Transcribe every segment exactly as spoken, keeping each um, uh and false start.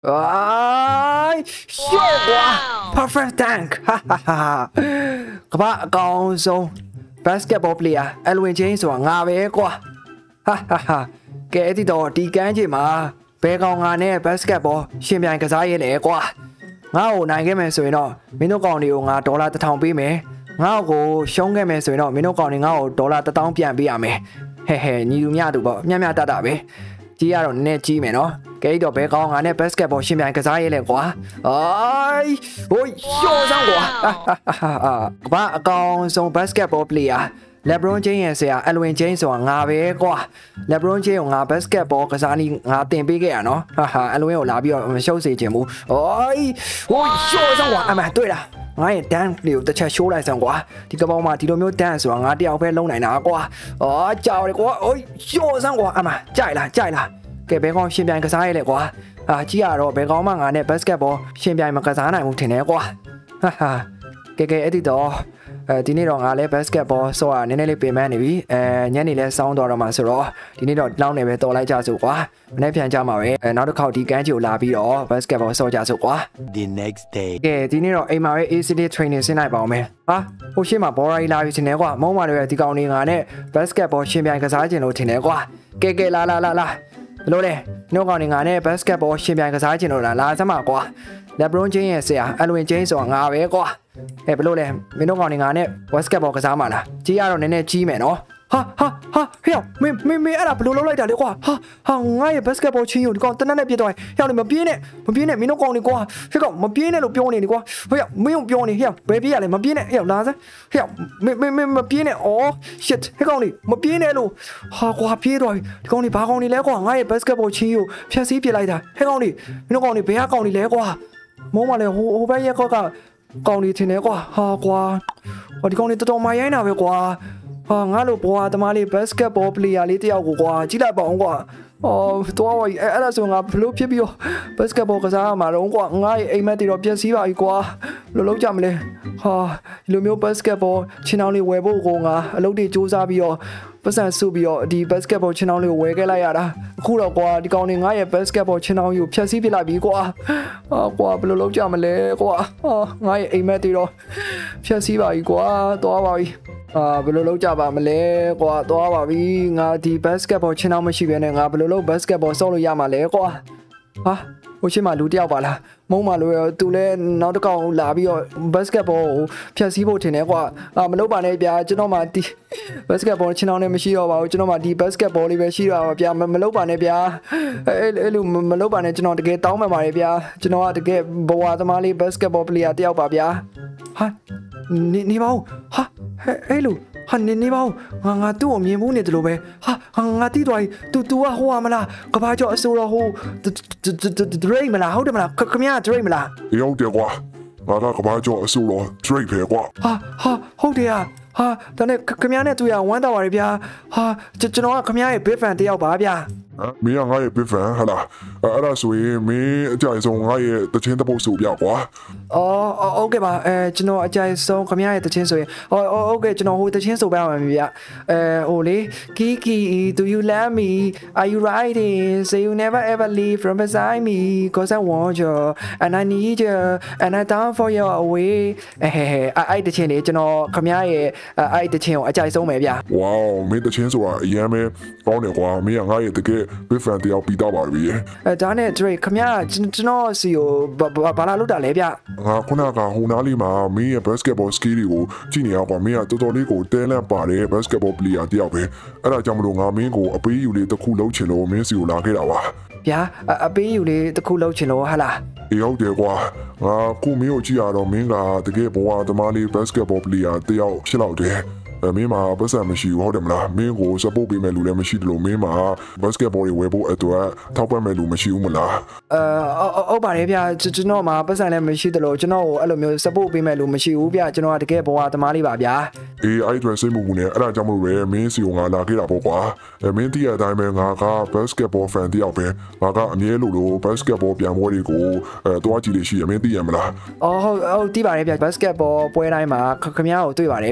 哎，笑我 ，perfect dunk， 哈哈哈！ကမ္ဘာအကောင်ဆုံး basketball player အလွင်ချင်းဆိုတာငါပဲကွာဟာဟာဟာကဲအဲ့ဒီတော့ဒီကမ်းခြေမှာဘယ်ကောင်ငါနဲ့ basketball ရှင်ပြိုင်ကစားရဲလဲကွာငါ့ကိုနိုင်ခဲ့မယ်ဆိုရင်တော့မင်းတို့ကောင်တွေကိုငါဒေါ်လာတစ်ထောင်ပေးမယ်ငါ့ကိုရှုံးခဲ့မယ်ဆိုရင်တော့မင်းတို့ကောင်တွေငါ့ကိုဒေါ်လာတစ်သောင်းပြန်ပေးရမယ်ဟဲ့ဟဲ့ညီလူမျှတူပေါ့မျှမျှတတပဲကြီးရတော့နည်းနည်းကြီးမယ်နော်ကဲတော့ဘယ်ကောင်ငါနဲ့ basketball ရှင်ပြိုင်ကစားရဲလဲကွာအိုးဟိုရှော့စမ်းကွာကမ္ဘာအကောင်ဆုံး basketball player LeBron James ရဲ့ဆရာ Alvin James ဆိုတာငါပဲကွာ LeBron James ကိုငါ basketball ကစားနည်းငါတင်ပေးခဲ့ရနော်ဟာဟာ Alvin ကိုလာပြီးတော့မရှုပ်စေချင်ဘူးအိုးဟိုရှော့စမ်းကွာအမှန်တွေ့လားငါရဲ့ dance လေးကိုတစ်ချက် show လိုက်စမ်းကွာဒီကပောက်မှာဒီလိုမျိုး dance ဆိုတာငါတယောက်ပဲလုံးနိုင်တာကွာအော်ကြောက်တယ်ကွာအိုးရှော့စမ်းကွာအမှန်ကြိုက်လားကြိုက်လားကဲဘယ်ကောင်ရှင်ပြိုင်ကစားရဲလဲကွာအာကြီးရတော့ဘယ်ကောင်မှငါနဲ့ basketball ရှင်ပြိုင်မကစားနိုင်ဘူးထင်တယ်ကွာဟာဟာကဲကဲအဲ့ဒီတော့အဲဒီနေ့တော့ငါလည်း basketball ဆော့ရနည်းနည်းလေးပြင်ပန်းနေပြီအဲညနေလဲစောင်းသွားတော့မှဆိုတော့ဒီနေ့တော့လောင်းနေပဲတော်လိုက်ကြစို့ကွာမနေ့ပြန်ကြမှာပဲအဲနောက်တစ်ခေါက်ဒီကမ်းခြေကိုလာပြီးတော့ basketball ဆော့ကြစို့ကွာ The next day ကဲဒီနေ့တော့အိမ်မှာပဲ A C D training ဆင်းလိုက်ပါအောင်မယ်ဟာဟိုရှေ့မှာ ball ရီလာပြီးထင်တယ်ကွာမုံမာတွေဒီကောင်တွေငါနဲ့ basketball ရှင်ပြိုင်ကစားခြင်းလို့ထင်တယ်ကွာကဲကဲလာလာလာလာဘလို့လဲနှုတ်ကောင်တွေငါနဲ့ basketball ရှင်ပြိုင်ကစားခြင်းလို့လားလာစမ်းပါကွာ LeBron James ရဲ့ဆရာ Alvin James ဆိုတာငါပဲကွာအဲဘလို့လဲမင်းတို့ကောင်တွေငါနဲ့ basketball ကစားမှာလားကြီးရတော့နည်းနည်းကြီးမယ်နော်ဟာဟာဟာဟဲ့မင်းမင်းမင်းအဲ့ဒါဘလို့လုပ်လိုက်တာလဲကွာဟာဟာငါရဲ့ basketball ချင်းကိုဒီကောင်တနက်နဲ့ပြစ်သွားရင်ဟဲ့လေမပြေးနဲ့မပြေးနဲ့မင်းတို့ကောင်တွေကွာဟဲ့ကောင်မပြေးနဲ့လို့ပြောနေတယ်ကွာဟဲ့မင်းတို့ပြောနေဟဲ့ဘယ်ပြေးရလဲမပြေးနဲ့ဟဲ့လာစမ်းဟဲ့မင်းမင်းမပြေးနဲ့အော် shit ဟဲ့ကောင်တွေမပြေးနဲ့လို့ဟာကွာပြေးသွားပြီဒီကောင်တွေဘာကောင်တွေလဲကွာငါရဲ့ basketball ချင်းကိုဖျက်ဆီးပစ်လိုက်တာဟဲ့ကောင်တွေမင်းတို့ကောင်တွေဘယ်ကကောင်တွေလဲကွာမုံမလဲဟိုဟိုဘက်ရက်ကောက်ကကောင်တွေထင်တယ်ကွာဟာကွာဟိုဒီကောင်တွေတော်တော်မရိုင်းတာပဲကွာဟာငါလိုဘွားသမားလေး basketball player လေးတယောက်ကိုကွာကြည့်လိုက်ပါအောင်ကွာအော်တော့အဲ့အဲ့ဒါဆိုငါဘလို့ဖြစ်ပြီးတော့ basketball ကစားမှာတော့ကွာငါရဲ့အိမ်မက်တွေတော့ပြည့်စည်ပါပြီကွာဘလို့လုပ်ကြမလဲဟာဒီလိုမျိုး basketball ချင်းအောင်လေးဝယ်ဖို့ကိုငါအလုပ်တွေစူးစမ်းပြီးတော့ပတ်စံစုပြီးတော့ဒီ basketball ချင်းအောင်လေးကိုဝယ်ခဲ့လိုက်ရတာအခုတော့ကွာဒီကောင်တွေငါရဲ့ basketball ချင်းအောင်ကြီးကိုဖျက်ဆီးပစ်လိုက်ပြီကွာဟာကွာဘလို့လုပ်ကြမလဲကွာဟာငါရဲ့အိမ်မက်တွေတော့ဖျက်ဆီးပါပြီကွာသွားပါပြီအာဘယ်လိုလုပ်ကြပါမလဲကွာသွားပါပြီငါဒီ basketball ချင်းအောင်မရှိဘဲနဲ့ငါဘယ်လိုလုပ် basketball ဆော့လို့ရမှာလဲကွာဟာဟိုရှိမှလူတယောက်ပါလားမုံမလို့သူလဲနောက်တစ်ကောင်လာပြီးတော့ basketball ကိုဖျက်ဆီးဖို့ထင်တယ်ကွာအာမလုပ်ပါနဲ့ဗျာကျွန်တော်မှဒီ basketball ချင်းအောင်လည်းမရှိတော့ပါဘူးကျွန်တော်မှဒီ basketball လေးပဲရှိတော့ပါဗျာမလုပ်ပါနဲ့ဗျာအဲ့အဲ့လိုမလုပ်ပါနဲ့ကျွန်တော်တကယ်တောင်းပန်ပါတယ်ဗျာကျွန်တော်ကတကယ်ဘဝသမားလေး basketball player တယောက်ပါဗျာဟာနေနေပါဦးဟာအဲ့လိုဟာနေနေပါဦးငါငါသူ့ကိုမြင်ဖို့နေတယ်လို့ပဲဟာငါတီးသွားပြီ तू तू ကဟိုဟာမလားကဘာကျော်အစိုးရဟို Drake မလားဟုတ်တယ်မလားခမရ Drake မလားရောက်တယ်ကွာငါကကဘာကျော်အစိုးရ Drake ပဲကွာဟာဟာဟုတ်တယ်ဟာဒါနဲ့ခမရနဲ့သူရဝမ်းတော်ပါရဗျာဟာကျွန်တော်ကခမရရဲ့ big fan တယောက်ပါဗျာမင်းကငါရဲ့ big fan ဟာလားအဲ့ဒါဆိုရင်မင်းအကြိုက်ဆုံးငါရဲ့တခြင်းတစ်ပုတ်ဆိုပြကွာအော်โอเคပါအဲကျွန်တော်အကြိုက်ဆုံးခမရရဲ့တခြင်းဆိုရင်ဟောโอเคကျွန်တော်ဟိုတခြင်းဆိုပြရမှာဗျာအဲဟိုလေ Kiki do you love me are you riding say you never ever leave from beside me cause I want you and I need you and I down for you away အဲအဲ့တခြင်းလေကျွန်တော်ခမရရဲ့အဲ့တခြင်းကိုအကြိုက်ဆုံးပဲဗျာဝေါမင်းတခြင်းဆိုတာအရင်ပဲကောင်းတယ်ကွာမင်းကငါရဲ့တကယ်big fan တယောက်ပြီးတော့ပါပြီအဲဒါနဲ့ Drake ခမရကျွန်တော်စီကိုဘာလာလုပ်တာလဲဗျငါခုနကဟိုနားလေးမှာမင်းရဲ့ basketball skill တွေကိုကြည့်နေရကွာမင်းကတော်တော်လေးကိုတဲလန့်ပါတယ် basketball player တယောက်ပဲအဲ့ဒါကြောင့်မလို့ငါမင်းကိုအပေးယူလေးတစ်ခုလုပ်ချင်လို့မင်းစီကိုလာခဲ့တာပါဗျာအပေးယူလေးတစ်ခုလုပ်ချင်လို့ဟာလားအေးဟုတ်တယ်ကွာငါခုမင်းကိုကြည့်ရတော့မင်းကတကယ်ဘဝသမားလေး basketball player တယောက်ဖြစ်တော့တယ်မင်းမှာပတ်စံမရှိဘူးဟုတ်တယ်မလားမင်းကို support ပေးမဲ့လူလည်းမရှိတယ်လို့မင်းမှာ basketball တွေဝယ်ဖို့အတွက်ထောက်ပံ့မဲ့လူမရှိဘူးမလားအဲဟုတ်ပါတယ်ဗျာကျွန်တော်မှာပတ်စံလည်းမရှိတယ်လို့ကျွန်တော်ကိုအဲ့လိုမျိုး support ပေးမဲ့လူမရှိဘူးဗျာကျွန်တော်ကတကယ်ဘဝသမားလေးပါဗျာအေးအဲ့အတွက်စိတ်မပူနဲ့အဲ့ဒါကြောင့်မလို့ပဲမင်းစီကိုငါလာခဲ့တာပေါ့ကွာအဲမင်းတည့်ရအတိုင်းပဲငါက basketball fan တယောက်ပဲငါကအမြဲလိုလို basketball ပြန်ပွဲတွေကိုအဲတွားကြည့်လို့ရှိရမင်းသိရမလားအော်ဟုတ်ဟုတ်သိပါတယ်ဗျာ basketball ပွဲတိုင်းမှာခင်ဗျားကိုတွေ့ပါတယ်ဗျာ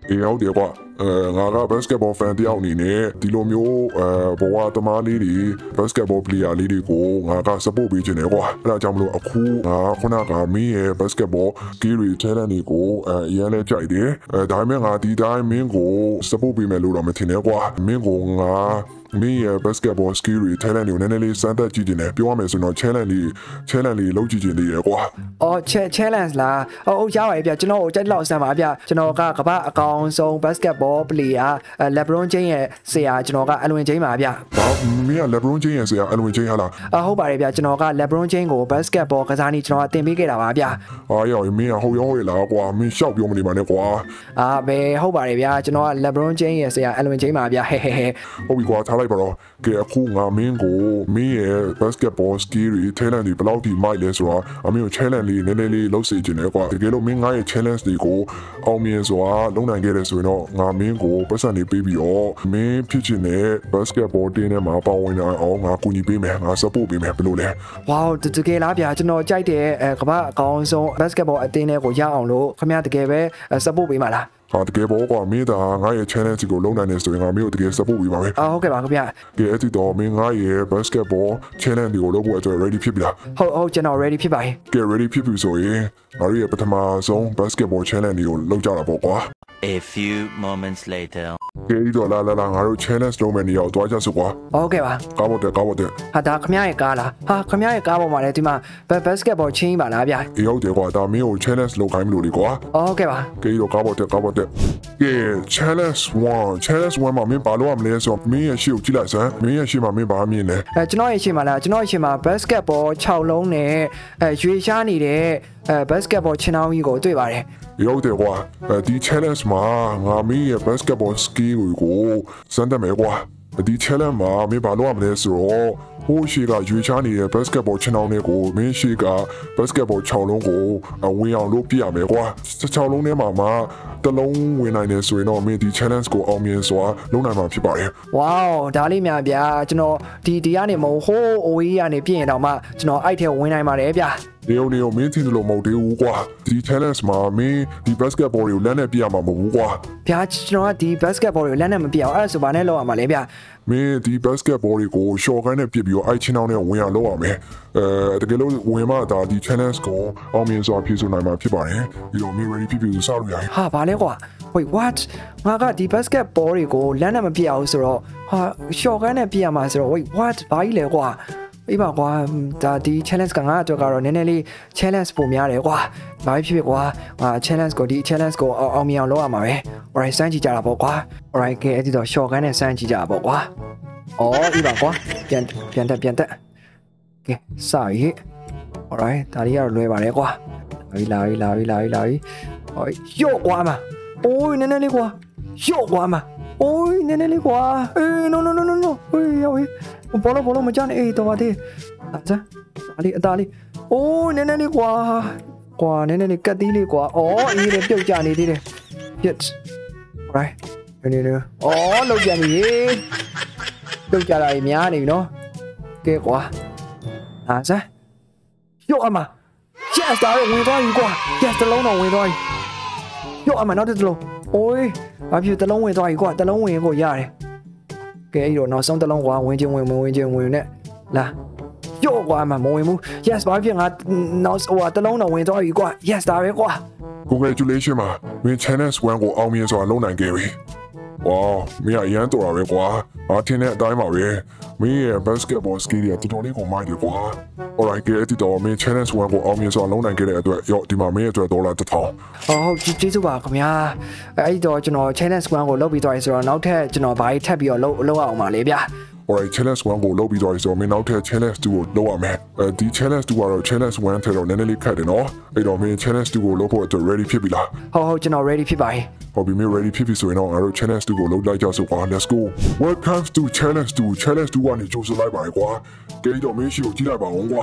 အေးဟုတ်တယ်ကွာအဲငါက basketball fan တယောက်အနေနဲ့ဒီလိုမျိုးအဲဘဝသမားလေးတွေ basketball player လေးတွေကိုငါက support ပေးခြင်းတယ်ကွာအဲ့ဒါကြောင့်မလို့အခုငါခုနကမင်းရဲ့ basketball skill တွေ talent တွေကိုအဲအရင်လဲကြိုက်တယ်အဲဒါပေမဲ့ငါဒီတိုင်းမင်းကို support ပေးမယ်လို့တော့မထင်နဲ့ကွာမင်းကိုငါမင်းရဲ့ basketball skill တွေ talent တွေကိုနည်းနည်းလေးစမ်းသပ်ကြည့်ခြင်းတယ်ပြောရမယ်ဆိုတော့ challenge လေး challenge လေးလုပ်ကြည့်ခြင်းလေးရယ်ကွာအော် challenge လားအော်ရပါတယ်ဗျကျွန်တော်ကိုကြိုက်လောက်စမ်းပါဗျကျွန်တော်ကကမ္ဘာအကောင်ဆုံး basketball player LeBron James ရဲ့ဆရာကျွန်တော်ကအလွန်ချင်းပါဗျဘာမင်းက LeBron James ရဲ့ဆရာအလွန်ချင်းဟာလားအဟုတ်ပါတယ်ဗျကျွန်တော်က LeBron James ကို basketball ကစားနည်းကျွန်တော်ကသင်ပေးခဲ့တာပါဗျအာရောမင်းကဟုတ်ရောဟုတ်လားကွာမင်းရှောက်ပြောမနေပါနဲ့ကွာအာဘယ်ဟုတ်ပါတယ်ဗျကျွန်တော်က LeBron James ရဲ့ဆရာအလွန်ချင်းပါဗျဟဲဟဲဟဲဟုတ်ပြီကွာထားလိုက်ပါတော့ကဲအခုငါမင်းကိုမင်းရဲ့ basketball skill တွေ talent တွေဘယ်လောက်ထိမိုက်လဲဆိုတော့အမင်းကို challenge လေးနည်းနည်းလေးလုပ်စေချင်တယ်ကွာတကယ်လို့မင်းငါရဲ့ challenge တွေကိုအောင်မြင်စွာလုပ်နိုင်ခဲ့တယ်ဆိုရင်တော့ငါမင်းကိုပတ်စံနေပေးပြီးတော့မင်းဖြစ်ချင်တဲ့ basketball team ထဲမှာပါဝင်နိုင်အောင်ငါကူညီပေးမယ်ငါ support ပေးမယ်ဘယ်လိုလဲ wow တကယ်လားဗျာကျွန်တော်ကြိုက်တဲ့အဲကမ္ဘာအကောင်းဆုံး basketball အသင်းတွေကိုရအောင်လို့ခင်ဗျားတကယ်ပဲ support ပေးမှာလားဟာတကယ်ပေါ့ကွာမင်းသာငါရဲ့ challenge ကိုလုပ်နိုင်နေဆိုရင်ငါမင်းကိုတကယ် support ပေးပါမယ်အော်ဟုတ်ကဲ့ပါခင်ဗျာကဲအဲ့ဒီတော့မင်းငါရဲ့ basketball challenge ကိုလုပ်ဖို့အတွက် ready ဖြစ်ပြီလားဟုတ်ဟုတ်ကျွန်တော် ready ဖြစ်ပါပြီကဲ ready ဖြစ်ပြီဆိုရင်ငါတို့ရဲ့ပထမဆုံး basketball challenge ကိုလုပ်ကြတာပေါ့ကွာ A few moments later ကဲဒီတော့လာလာလာငါတို့ challenge လုပ်မယ်နေရာကိုတွားကြစို့ကွာဟုတ်ကဲ့ပါကားပေါ်တက်ကားပေါ်တက်ဟာဒါခင်ဗျားရဲ့ကားလားဟာခင်ဗျားရဲ့ကားပေါ်မှာလည်းဒီမှာ basketball ချင်းပါလားဗျာအေးဟုတ်တယ်ကွာဒါမင်းကို challenge လုပ်ခိုင်းမလို့လေကွာဟုတ်ကဲ့ပါကဲဒီတော့ကားပေါ်တက်ကားပေါ်တက်ကဲ challenge one challenge one မှာမင်းဘာလို့ရမလဲဆိုတော့မင်းရဲ့ရှေ့ကိုကြည့်လိုက်စမ်းမင်းရဲ့ရှေ့မှာမင်းဘာမြင်လဲအဲကျွန်တော်ရဲ့ရှေ့မှာလားကျွန်တော်ရဲ့ရှေ့မှာ basketball ခြောက်လုံးနဲ့အဲရွေရှားနေတဲ့အဲ basketball ချင်းအောင်ကြီးကိုတွေ့ပါတယ်ရောက်တယ်ကွာဒီ challenge မှာငါမင်းရဲ့ basketball skill ကိုစမ်းသပ်မယ်ကွာဒီ challenge မှာမင်းဘာလို့ရမလဲဆိုတော့ဟိုရှိကရွေချားနေတဲ့ basketball ချင်းအောင်တွေကိုမင်းရှိက basketball ခြောက်လုံးကိုဝင်အောင်လုပ်ပြရမယ်ကွာခြောက်လုံးထဲမှာမှတလုံးဝင်နိုင်တယ်ဆိုရင်တော့မင်းဒီ challenge ကိုအောင်မြင်စွာလုပ်နိုင်မှာဖြစ်ပါတယ် wow ဒါလေးများဗျာကျွန်တော်ဒီဒီကနေမဟုတ်ဟိုးအိုးကြီးကနေပြင်တော့မှကျွန်တော်အဲ့ထဲဝင်နိုင်ပါတယ်ဗျာနေုံနေုံမင်းတင်လို့မဟုတ်သေးဘူးကွာဒီ challenge မှာမင်းဒီ basketball တွေကိုလက်နဲ့ပြရမှာမဟုတ်ဘူးကွာဗျာကျွန်တော်ကဒီ basketball တွေကိုလက်နဲ့မပြအောင်အဲ့ဒါဆိုဘာနဲ့လုပ်ရမှာလဲဗျာမင်းဒီ basketball တွေကို short ခိုင်းနဲ့ပြစ်ပြီးတော့အဲ့ချင်းအောင်နဲ့ဝင်အောင်လုပ်ရမယ်အဲတကယ်လို့ဝင်မှဒါဒီ challenge ကိုအောင်မြင်စွာဖြည့်ဆို့နိုင်မှာဖြစ်ပါတယ်ပြီးတော့မင်း ready ဖြစ်ပြီးစလို့ရရင်ဟာဘာလဲကွာ wait what ငါကဒီ basketball တွေကိုလက်နဲ့မပြအောင်ဆိုတော့ဟာ short ခိုင်းနဲ့ပြရမှာဆိုတော့ wait what ဘာကြီးလဲကွာအေးပါကွာဒါဒီ challenge ကငါအတွက်ကတော့နည်းနည်းလေး challenge ပုံများတယ်ကွာဘာဖြစ်ဖြစ်ကွာငါ challenge ကိုဒီ challenge ကိုအောင်မြင်အောင်လုပ်ရမှာပဲ alright စမ်းကြည့်ကြတာပေါ့ကွာ alright ကဲအဲ့ဒီတော့ short ကန်နဲ့စမ်းကြည့်ကြတာပေါ့ကွာအော်အေးပါကွာပြန်ပြန်တက်ပြန်တက်ကဲစရည် alright ဒါလေးကတော့လွယ်ပါလေကွာလာပြီလာပြီလာပြီလာပြီဟိုရော့ကွာမှာအိုးနည်းနည်းလေးကွာရော့ကွာမှာအိုးနည်းနည်းလေးကွာအေး no no no no no ဟေးရောဟေးဘောလုံးဘောလုံးမကြနဲ့အေးတော်ပါသေးအစားအလေးအသားလေးအိုးနည်းနည်းလေးကွာကွာနည်းနည်းလေးကတ်သီးလေးကွာအော်အေးလေးပြုတ်ကြနေသေးတယ် yes right နည်းနည်းလေးအော်လောက်ကြပြီပြုတ်ကြတာကြီးများနေပြီနော်ကဲကွာအစားရော့အမ yes ဒါရဝင်သွားပြီကွာ yes တလုံးတော့ဝင်သွားပြီရော့အမနောက်တစ်လုံးအိုးဘာဖြစ်တလုံးဝင်သွားပြီကွာတလုံးဝင်ကိုရတယ်ကဲအဲ့တော့နောက်ဆုံးတလုံးကွာဝင်ချင်းဝင်ဝင်ချင်းဝင်နဲ့လာရော့ကွာမမဝင်ဘူး yes ဘာဖြစ်ငါနောက်ဟိုတလုံးတော့ဝင်သွားပြီကွာ yes ဒါပဲကွာ congratulation ပါမင်း challenge one ကိုအောင်မြင်စွာလုပ်နိုင်ခဲ့ပြီဝါမင်းအရန်တော်တာပဲကွာအထင်နဲ့အတိုင်းပါပဲမင်းရဲ့ basketball skill တွေတော်တော်လေးကိုမိုက်တယ်ကွာ alright ကဲဒီတော့မင်း challenge one ကိုအောင်မြင်စွာလုပ်နိုင်ခဲ့တဲ့အတွက်ရော့ဒီမှာမင်းအတွက်ဒေါ်လာတစ်ထောင်ဟုတ်ဟုတ်ကျေးဇူးပါခင်ဗျာအဲ့ဒီတော့ကျွန်တော် challenge one ကိုလုပ်ပြီးသွားပြီဆိုတော့နောက်ထပ်ကျွန်တော်ဘာကြီးထပ်ပြီးတော့လုပ်လုပ်အောင်ပါလေဗျာ alright challenge one ကိုလုပ်ပြီးသွားပြီဆိုတော့မင်းနောက်ထပ် challenge two ကိုလုပ်ရမယ်အဲဒီ challenge two ကတော့ challenge one ထဲတော့နည်းနည်းလေးခက်တယ်နော်အဲ့တော့မင်း challenge two ကိုလုပ်ဖို့အတွက် ready ဖြစ်ပြီလားဟုတ်ဟုတ်ကျွန်တော် ready ဖြစ်ပါပြီဟုတ်ပြီမင်း ready ဖြစ်ပြီဆိုရင်တော့ငါတို့ challenge two ကိုလုပ်လိုက်ကြစို့ကွာ let's go welcome to challenge two challenge two ကနေကြိုးစားလိုက်ပါကွာကြိတ်တော့မင်းရှိကိုကြည့်လိုက်ပါအောင်ကွာ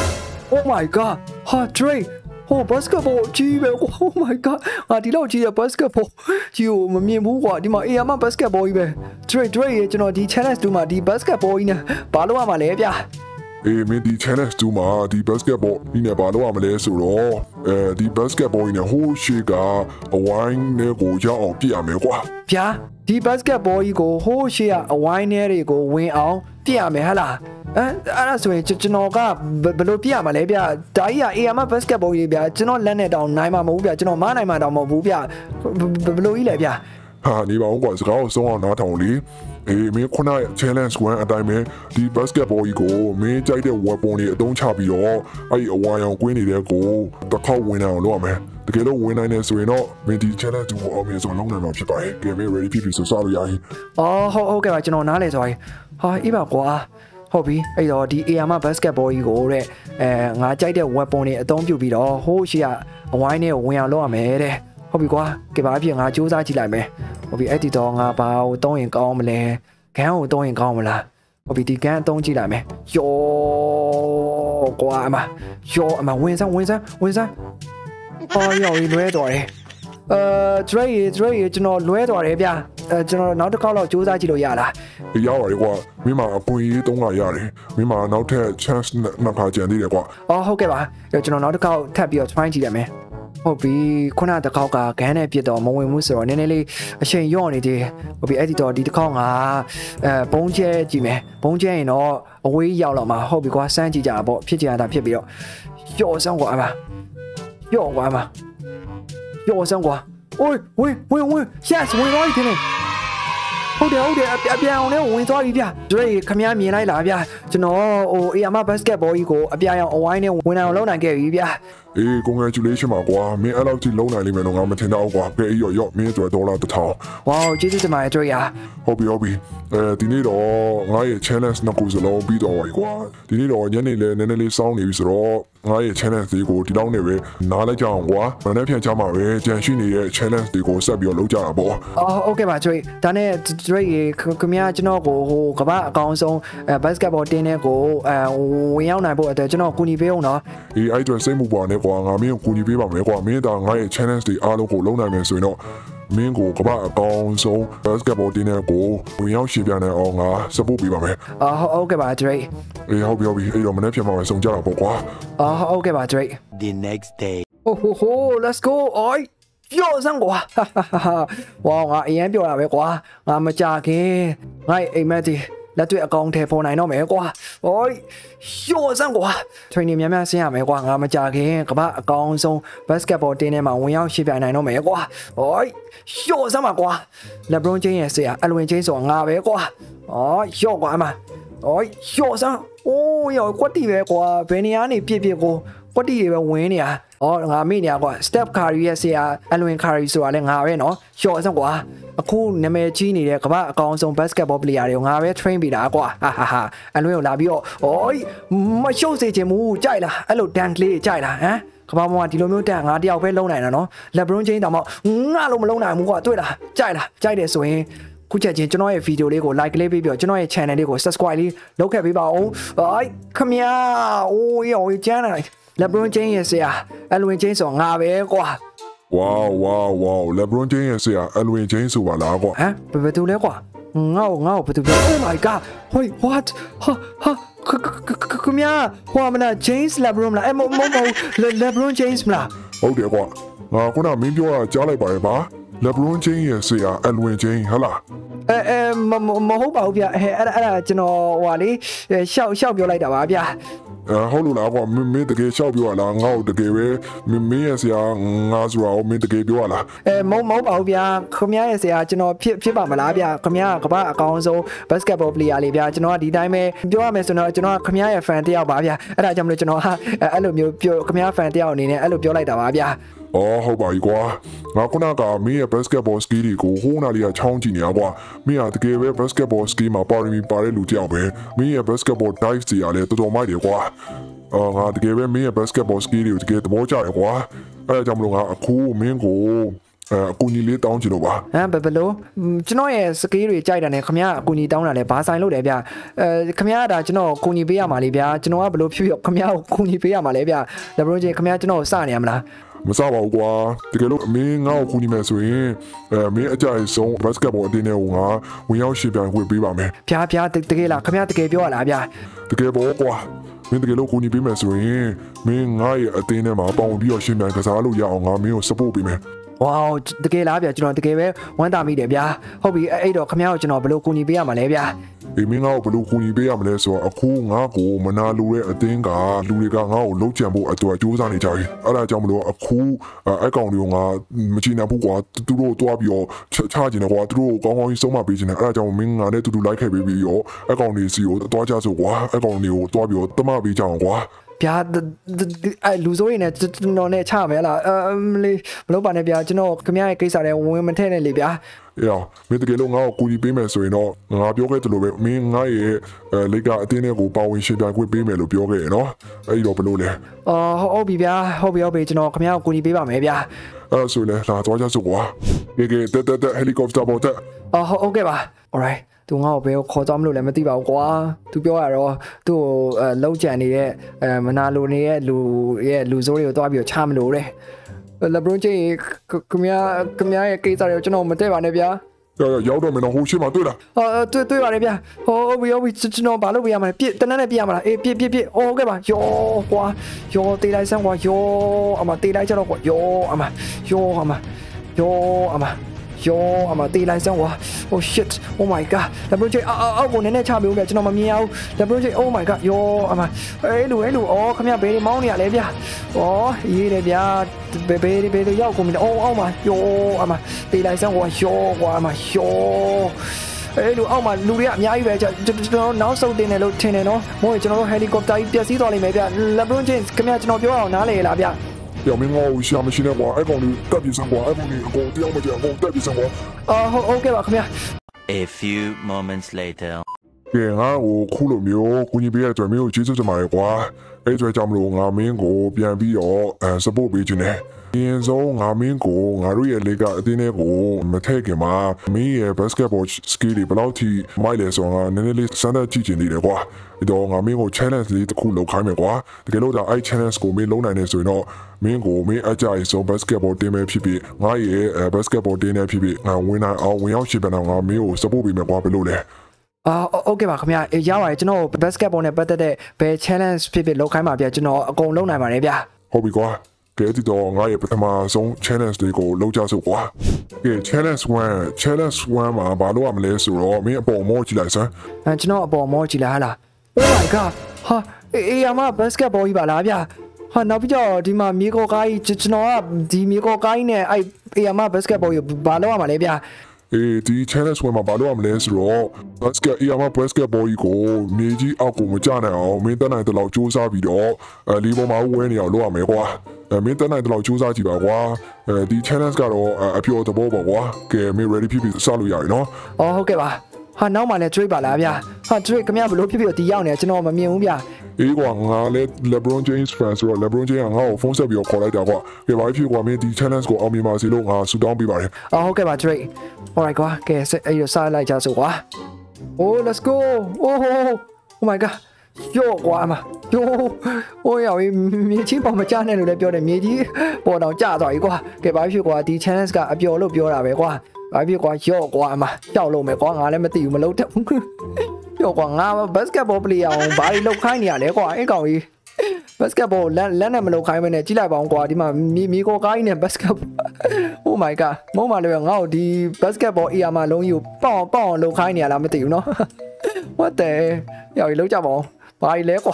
oh my god ha Dre ဟို basketball ကြီးပဲ oh my god အာဒီလောက်ကြီးရ basketball ကြီးကိုမမြင်ဘူးကွာဒီမှာ A M basketball ကြီးပဲ Dre Dre ရေကျွန်တော်ဒီ challenge two မှာဒီ basketball ကြီးနဲ့ဘာလို့ရမှာလဲဗျာအေးမင်းဒီ challenge တူမှာဒီ basketball ဒီနဲ့ဘာလို့ရမလဲဆိုတော့အဲဒီ basketball နဲ့ဟိုးရှိကအဝိုင်းနဲ့ကိုရောက်အောင်ပြရမယ်ကွာဗျာဒီ basketball ကြီးကိုဟိုးရှေ့ကအဝိုင်းထဲတွေကိုဝင်အောင်ပြရမယ်ဟလားအဲအဲ့ဒါဆိုရင်ကျွန်တော်ကဘယ်လိုပြရမှာလဲဗျာဒါကြီးက A M basketball ကြီးဗျာကျွန်တော်လက်နဲ့တောင်နိုင်မှာမဟုတ်ဗျာကျွန်တော်မနိုင်မှာတောင်မဟုတ်ဘူးဗျာဘယ်လိုကြီးလဲဗျာဟာနေပါဦးကွာစကားကိုဆုံးအောင်နားထောင်လေအေးမင်းခုနက challenge one အတိုင်းပဲဒီ basketball ကြီးကိုမင်းကြိုက်တဲ့ weapon တွေအသုံးချပြီးတော့အဲ့ဒီအဝါရောင်ကွင်းနေတဲ့ကိုတစ်ခေါက်ဝင်အောင်လုပ်ရမယ်တကယ်လို့ဝင်နိုင်နေဆိုရင်တော့မင်းဒီ challenge ကိုအောင်မြင်စွာလုပ်နိုင်မှာဖြစ်ပါတယ်ကဲမင်း ready ဖြစ်ပြီဆိုစလို့ရရင်အော်ဟုတ်ဟုတ်ကဲ့ပါကျွန်တော်နားလဲဆိုရင်ဟာအေးပါကွာဟုတ်ပြီအဲ့တော့ဒီ A M basketball ကြီးကိုတဲ့အဲငါကြိုက်တဲ့ weapon တွေအသုံးပြုပြီးတော့ဟိုးရှိကအဝိုင်းနဲ့ဝင်အောင်လုပ်ရမယ်တဲ့ဟုတ်ပြီကွာကဲပါဖြစ်ငါစူးစမ်းကြည့်လိုက်မယ်ဟုတ်ပြီအဲ့ဒီတော့ငါဘာကိုသုံးရင်ကောင်းမလဲဂန်းကိုသုံးရင်ကောင်းမလားဟုတ်ပြီဒီဂန်းသုံးကြည့်လိုက်မယ်ယောကွာအမယောအမဝင်စမ်းဝင်စမ်းဝင်စမ်းအော်ယောလွဲတော်တယ်အဲ tray tray ကျွန်တော်လွဲတော်တယ်ဗျအဲကျွန်တော်နောက်တစ်ခေါက်တော့စူးစမ်းကြည့်လို့ရလားရပါတယ်ကွာမင်းမအပွင့်ရေးသုံးခါရတယ်မင်းမနောက်ထပ် chance နှစ်ခါကြံသေးတယ်ကွာအော်ဟုတ်ကဲ့ပါကျွန်တော်နောက်တစ်ခေါက်ထပ်ပြီးတော့ try ကြည့်ရမယ်ဟုတ်ပြီခုနတစ်ခေါက်ကဂန်းနဲ့ပြစ်တော့မဝင်ဘူးဆိုတော့နည်းနည်းလေးအချိန်ညော့နေသေးဟုတ်ပြီအဲ့ဒီတော့ဒီတစ်ခေါက်ငါအဲဘုံကျဲကြည့်မယ်ဘုံကျဲရင်တော့အဝေးရောက်တော့မှာဟုတ်ပြီကွာစမ်းကြည့်ကြတာပေါ့ဖြစ်ကြတာဖြစ်ပြီးတော့ညော့စမ်းကွာအမညော့ကွာအမညော့စမ်းကွာโอ้ยဝင်ဝင်ဝင် yes ဝင်သွားပြီတင်ဟုတ်တယ်ဟုတ်တယ်အပြန်အောင်လည်းဝင်သွားပြီဗျဒရေခမည်းမြင်လိုက်လားဗျကျွန်တော်ဟို A M basketball ကြီးကိုအပြန်အောင်အဝိုင်းနဲ့ဝင်အောင်လုပ်နိုင်ခဲ့ပြီဗျအေး congratulation ပါကွာမင်းအဲ့လောက်ထိလုံးနိုင်လိမ့်မယ်တော့ငါမထင်တော့ကွာကဲအေးရော့ရော့မင်းဆိုဒေါ်လာတစ်ထောင်ဝေါကျေးဇူးတင်ပါတယ်ဒရေဟာဟုတ်ပြီဟုတ်ပြီအဲဒီနေ့တော့ငါရဲ့ challenge နှစ်ခုစလုံးပြီးတော့ပါကွာဒီနေ့တော့ညနေလဲနည်းနည်းလေးစောင်းနေပြီဆိုတော့ငါရဲ့ challenge တွေကိုဒီလောက်နေပဲနားလိုက်ကြအောင်ကွာမနေ့ပြန်ချမှာပဲကြံရှိနေတဲ့ challenge တွေကိုဆက်ပြီးတော့လုပ်ကြတာပေါ့အော်ဟုတ်ကဲ့ပါဒရေဒါနဲ့ဒရေခမည်းကျွန်တော်ကိုဟိုကမ္ဘာအကောင်ဆုံး basketball တင်းတဲ့ကိုအဲဝင်ရောက်နိုင်ဖို့အတွက်ကျွန်တော်ကူညီပေးအောင်နော်အေးအဲ့တော့စိတ်မှုပါနဲ့ကွာငါမင်းကိုကူညီပေးပါမယ်ကွာမင်းဒါငါရဲ့ challenge တွေအားလုံးကိုလုံးနိုင်မယ်ဆိုရင်တော့မင်းကိုကမ္ဘာအကောင်ဆုံး basketball တင်းတဲ့ကိုဝင်ရောက်ရှင်းပြနိုင်အောင်ငါ support ပေးပါမယ်အော်ဟုတ်ကဲ့ပါဒရေအေးဟုတ်ပြီဟုတ်ပြီအဲ့တော့မနေ့ပြန်မှာဆုံကြတာပေါ့ကွာအော်ဟုတ်ကဲ့ပါဒရေ The next day ဟိုဟိုဟို let's go အိုးယောစမ်းကွာဝါငါအရင်ပြောတာပဲကွာငါမကြခင်ငါအိမ်မက်ဒီလက်တွေ့အကောင့်ထဲပေါ်နိုင်တော့မယ်ကွာဟိုယောစမ်းကွာ training များများဆင်းရမယ်ကွာငါမကြခင်ကမ္ဘာအကောင့်ဆုံး basketball တင်းထဲမှာဝင်ရောက်ရှင်းပြနိုင်တော့မယ်ကွာဟိုယောစမ်းပါကွာ LeBron James ရဲ့ဆရာအလွင်ချင်းဆိုငါပဲကွာအော်ယောကွာအမအော်ယောစမ်းအိုးယောကွက်တီပဲကွာဘယ်နေရာနေပြစ်ပြစ်ကိုကွက်တီတွေပဲဝင်နေတာအော်ငါမေ့နေရကွာ Steph Curry ရဲ့ဆရာအလွင် Curry ဆိုတာလည်းငါပဲနော်ရှော့စမ်းကွာအခုနာမည်ကြီးနေတဲ့ကမ္ဘာအကောင်ဆုံး basketball player တွေကိုငါပဲ train ပေးတာကွာဟာဟာဟာအလွင်ကိုလာပြီးတော့အော်မရှုပ်စေချင်ဘူးကြိုက်လားအဲ့လို dunk လေးကြိုက်လားဟမ်ကမ္ဘာပေါ်မှာဒီလိုမျိုးတက်ငါတယောက်ပဲလုံးနိုင်တာနော် LeBron James တောင်မှငါလုံးမလုံးနိုင်ဘူးကွာတွေ့လားကြိုက်လားကြိုက်တယ်ဆိုရင်ခုချက်ချင်းကျွန်တော်ရဲ့ဗီဒီယိုလေးကို like လေးပေးပြီးတော့ကျွန်တော်ရဲ့ channel လေးကို subscribe လေးလုပ်ခဲ့ပေးပါဦးအိုးခမညာအိုးရောကျန်းလာLeBron James ရဲ့ဆရာအလွင်ချင်းဆိုငါပဲကွာဝါဝါဝါ LeBron James ရဲ့ဆရာအလွင်ချင်းဆိုပါလားကွာဟမ်ဘယ်ဘယ်သူလဲကွာငါ့ငါ့ဘယ်သူလဲ Oh my god wait what ဟာဟာခမညာဟိုမနာ James LeBron လားအဲ့မမမ LeBron James မလားဟုတ်တယ်ကွာငါခုနမင်းပြောတာကြားလိုက်ပါရဲ့ပါ LeBron James ရဲ့ဆရာအလွင်ချင်းဟလားအဲအဲမမဟုတ်ပါဘူးဗျအဲအဲ့ဒါအဲ့ဒါကျွန်တော်ဟိုဟာလေရှောက်ရှောက်ပြောလိုက်တာပါဗျအဲဟုတ်လို့လားကွာမင်းမင်းတကယ်ရှောက်ပြောရလားငါ့ကိုတကယ်ပဲမင်းမင်းရဲ့ဆရာငါဆိုတာကိုမင်းတကယ်ပြောရလားအဲမဟုတ်မဟုတ်ပါဘူးဗျာခမရဲ့ဆရာကျွန်တော်ဖြစ်ဖြစ်ပါမလားဗျာခမကကမ္ဘာအကောင်ဆုံး basketball player လေးဗျာကျွန်တော်ကဒီတိုင်းပဲပြောရမယ်ဆိုတော့ကျွန်တော်ကခမရဲ့ fan တယောက်ပါဗျာအဲ့ဒါကြောင့်မလို့ကျွန်တော်ဟာအဲ့လိုမျိုးပြောခမ fan တယောက်အနေနဲ့အဲ့လိုပြောလိုက်တာပါဗျာအော်ဟုတ်ပါပြီကွာငါခုနကမင်းရဲ့ basketball skill တွေကိုဟိုးနာလေးကချောင်းကြည့်နေရကွာမင်းကတကယ်ပဲ basketball skill မှာပါရမီပါတဲ့လူတယောက်ပဲမင်းရဲ့ basketball dive စီကလည်းတော်တော်မိုက်တယ်ကွာအော်ငါတကယ်ပဲမင်းရဲ့ basketball skill တွေကိုတကယ်သဘောကျတယ်ကွာအဲ့ဒါကြောင့်မလို့ငါအခုမင်းကိုအဲအကူညီလေးတောင်းချင်လို့ပါဟမ်ဘယ်ဘလို့ကျွန်တော်ရဲ့ skill တွေကြိုက်တာနဲ့ခမကအကူညီတောင်းတာလဲဘာဆိုင်လို့လဲဗျအဲခမကဒါကျွန်တော်ကူညီပေးရမှာလေဗျာကျွန်တော်ကဘယ်လိုဖြစ်ခမကိုကူညီပေးရမှာလဲဗျာ LeBron James ခမကကျွန်တော်စနေရမလားမစားပါဘူးကွာတကယ်လို့မင်းငါ့ကိုကူညီမယ်ဆိုရင်အဲမင်းအကြိုက်ဆုံး basketball အတင်းနဲ့ငါဝင်ရောက်ရှင်းပြဝင်ပေးပါမယ်ဗျာဗျာတကယ်လားခင်ဗျားတကယ်ပြောရလားဗျာတကယ်ပေါ့ကွာမင်းတကယ်လို့ကိုညီပေးမယ်ဆိုရင်မင်းငါ့ရဲ့အတင်းထဲမှာပေါင်ပြီးတော့ရှင်ပြန်ကစားလို့ရအောင်ငါမင်းကို support ပေးမယ်ဝေါတကယ်လားဗျာကျွန်တော်တကယ်ပဲဝမ်းသာမိတယ်ဗျာဟုတ်ပြီအဲ့တော့ခမရကိုကျွန်တော်ဘယ်လိုကူညီပေးရမှာလဲဗျာဒီမင်းငါ့ကိုဘယ်လိုကူညီပေးရမလဲဆိုတော့အခုငါ့ကိုမနာလိုတဲ့အတင်းကလူတွေကငါ့ကိုလုံးချံဖို့အတွက်ကြိုးစားနေကြတယ်အဲ့ဒါကြောင့်မလို့အခုအကောင်တွေကိုငါမချင်နိုင်ဘူးကွာသူတို့တွားပြီးတော့ချချကျင်တယ်ကွာသူတို့ကောင်းကောင်းကြီးဆုံးမပေးချင်တယ်အဲ့ဒါကြောင့်မင်းငါနဲ့တူတူလိုက်ခဲ့ပြီးပြီးရောအကောင်တွေစီကိုတွားကြဆိုကွာအကောင်တွေကိုတွားပြီးတော့တမပေးကြအောင်ကွာဗျာအဲ့လူစိုးရင်းနဲ့ကျွန်တော်နဲ့ချမယ်လားအမလေးမလုပ်ပါနဲ့ဗျာကျွန်တော်ခမရရဲ့ကိစ္စတွေဝင်မထည့်နဲ့လေဗျာအေးအောင်မင်းတကယ်လို့ငါ့ကိုကူညီပေးမယ်ဆိုရင်တော့ငါပြောခဲ့တယ်လို့ပဲမင်းငါ့ရဲ့လက်ကအတင်းတွေကိုပါဝင်ရှင်ပြခွင့်ပေးမယ်လို့ပြောခဲ့ရနော်အဲ့ဒီတော့ဘလို့လဲအော်ဟုတ်ပြီဗျာဟုတ်ပြီဟုတ်ပြီကျွန်တော်ခမရကိုကူညီပေးပါမယ်ဗျာအဲ့ဆိုလဲလာတော့ကြစို့ကွာကဲကဲတက်တက်တက်ဟယ်လီကော်ပတာပေါ်တက်အော်ဟုတ်ကဲ့ပါ alright သူငါ့ကိုဘယ်ကိုခေါ်သွားမလို့လည်းမသိပါဘူးကွာသူပြောရတော့သူ့ကိုအဲလုံးကြံနေတဲ့အဲမနာလိုနေတဲ့လူရဲ့လူစိုးတွေကိုတွားပြီးချမလို့တဲ့ LeBron James ခမရခမရရဲ့ကိစ္စတွေကိုကျွန်တော်မတည့်ပါနဲ့ဗျာရောက်တော့မယ်နော်ဟိုရှိမှတွေ့လားအော်တွေ့တွေ့ပါတယ်ဗျာဟိုဘီယောဘီကျွန်တော်ဘာလို့ပြရမှာလဲပြတနက်နဲ့ပြရမှာလားအေးပြပြပြအော်ဟုတ်ကဲ့ပါယောကွာယောတေးလိုက်စမ်းကွာယောအမတေးလိုက်ကြတော့ကွာယောအမယောအမယောအမယောအမတေးလိုက်စမ်းကွာ oh shit oh my god LeBron James အောက်ကိုနည်းနည်းချပေးဦးဗျာကျွန်တော်မမြင်အောင် LeBron James oh my god ယောအမအဲ့လိုအဲ့လိုအော်ခမရဘေးတွေမောင်းနေရလဲဗျာအော်ရေးတယ်ဗျာဘေးဘေးဘေးတွေရောက်ကုန်ပြီအော်အောက်မှာယောအမတေးလိုက်စမ်းကွာယောကွာအမယောအဲ့လိုအောက်မှာလူတွေကအများကြီးပဲကျွန်တော်နောက်ဆုတ်တင်တယ်လို့ထင်တယ်နော်မို့ကျွန်တော်တို့ဟယ်လီကော်ပတာကြီးပျက်စီးသွားလိမ့်မယ်ဗျ LeBron James ခင်ဗျာကျွန်တော်ပြောအောင်နားလေလားဗျပြောမင်းငါ့ကိုရှာမရှိနဲ့ကွာအဲ့ကောင်လေးတက်ပြီးစမ်းကွာအဲ့ကောင်လေးအကုန်တယောက်မကြအကုန်တက်ပြီးစမ်းကွာအော်ဟုတ်ကဲ့ပါခင်ဗျာ A few moments later. ကဲငါ့ကိုခုလိုမျိုးကူညီပေးရတဲ့အတွက်မင်းကိုကျေးဇူးတင်ပါတယ်ကွာအဲ့အတွက်ကြောင့်မလို့ငါမင်းကိုပြန်ပြီးတော့အဲ support ပေးခြင်းနဲ့အရင်ဆုံးငါမင်းကိုငါတို့ရဲ့လက်ကအတင်းတွေကိုမထည့်ခင်မှာမင်းရဲ့ basketball skill တွေဘယ်လောက်ထိမိုက်လဲဆိုတော့ငါနည်းနည်းလေးစမ်းသပ်ကြည့်ချင်နေတယ်ကွာအဲ့တော့ငါမင်းကို challenge လေးတစ်ခုလုပ်ခိုင်းမယ်ကွာတကယ်လို့ဒါအဲ့ challenge ကိုမင်းလုံးနိုင်နေဆိုရင်တော့မင်းကိုမင်းအကြိုက်ဆုံး basketball တင်းပဲဖြစ်ဖြစ်ငါရဲ့ basketball တင်းနဲ့ဖြစ်ဖြစ်ငါဝင်နိုင်အောင်ဝင်ရောက်ရှင်ပြန်တော့ငါမင်းကို support ပေးမယ်ကွာဘယ်လိုလဲအာโอเคပါခင်ဗျာရပါတယ်ကျွန်တော် basketball နဲ့ပတ်သက်တဲ့ဘယ် challenge ဖြစ်ဖြစ်လုပ်ခိုင်းပါဗျာကျွန်တော်အကုန်လုံးနိုင်ပါတယ်ဗျာဟုတ်ပြီကွာကဲဒီတော့ငါရဲ့ပထမဆုံး challenge တွေကိုလုပ်ကြစို့ကွာကဲ challenge one challenge one မှာဘာလို့ရမလဲဆိုတော့မင်းအပေါ်မောကြည့်လိုက်စမ်းအဲကျွန်တော်အပေါ်မောကြည့်လိုက်ဟာလား oh my god ဟာအေးရမ basketball ကြီးပါလားဗျာဟာနောက်ပြီးတော့ဒီမှာမြေကော်ကိုင်းကျွန်တော်ကဒီမြေကော်ကိုင်းနဲ့အဲ့အေးရမ basketball ကြီးဘာလို့ရမှာလဲဗျာအေးဒီ challenge ဝင်မှာဘာလို့ရမလဲဆိုတော့ basket အရာမ basketball ကြီးကိုမြေကြီးအောက်ကိုမကျနိုင်အောင်မင်းတက်နိုင်တဲ့လောက်စူးစမ်းပြီးတော့အဲလီပေါ်မှာဝဲနေအောင်လုပ်ရမယ်ကွာအဲမင်းတက်နိုင်တဲ့လောက်စူးစမ်းကြည့်ပါကွာအဲဒီ challenge ကတော့အပြောသဘောပါကွာကဲမင်း ready ဖြစ်ပြီးစလို့ရပြီနော်အော်ဟုတ်ကဲ့ပါဟာနောက်မှလည်း trade ပါလားဗျာဟာ trade ခင်ဗျာဘလို့ဖြစ်ဖြစ်ဒီရောက်နေကျွန်တော်မမြင်ဘူးဗျာအေးကွာငါလည်း LeBron James fan ဆိုတော့ LeBron James ကငါ့ကိုဖုန်းဆက်ပြီးတော့ခေါ်လိုက်တာကွာကဲဘာဖြစ်ကွာမင်းဒီ challenge ကိုအောင်မြင်ပါစေလို့ငါဆုတောင်းပေးပါတယ်အော်ဟုတ်ကဲ့ပါ trade alright ကွာကဲအဲ့ရစားလိုက်ကြစို့ကွာ oh let's go oh oh my god ယောကွာမယောဟိုရောက်မြေကြီးပေါ်မကျနဲ့လို့လည်းပြောတယ်မြေကြီးပေါ်တော့ကျသွားပြီကွာကဲဘာဖြစ်ကွာဒီ challenge ကအပျော်လို့ပြောတာပဲကွာဘာဖြစ်ကွာယောကွာမကြောက်လို့မယ်ကွာငါလည်းမသိဘူးမလုပ်တဲ့ယောကွာငါ basketball player အောင်ဘာလို့လောက်ခိုင်းနေရလဲကွာအဲ့ကောင်ကြီး basketball လက်လက်နဲ့မလောက်ခိုင်းမနဲ့ကြည့်လိုက်ပါအောင်ကွာဒီမှာမြေကောကိုင်းနဲ့ basketball oh my god မုံမလည်းငါ့ကိုဒီ basketball အရာမလုံးကြီးကိုပေါအောင်ပေါအောင်လောက်ခိုင်းနေရလားမသိဘူးနော် what the ယောကြီးလောက်ကြပါအောင်ဘာကြီးလဲကွာ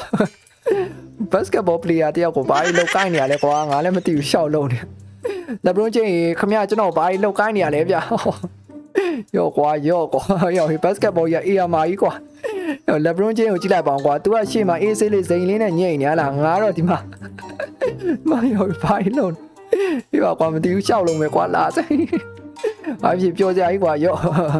basketball player တယောက်ကိုဘာကြီးလောက်ကိုင်းနေရလဲကွာငါလည်းမသိဘူးရှောက်လုံးနေ LeBron James ခမရကျွန်တော်ဘာကြီးလောက်ကိုင်းနေရလဲဗျာယောကွာယောကွာယော basketball ရအေးအမာကြီးကွာ LeBron James ကိုကြည့်လိုက်ပါအောင်ကွာ तू ကရှေ့မှာအေးဆေးလေးဇိမ်လေးနဲ့ညိတ်နေရလားငါတော့ဒီမှာမယောဘာကြီးလုံးဒီပါကွာမသိဘူးရှောက်လုံးပဲကွာလာစိဘာဖြစ်ပြောစရာကြီးကွာယော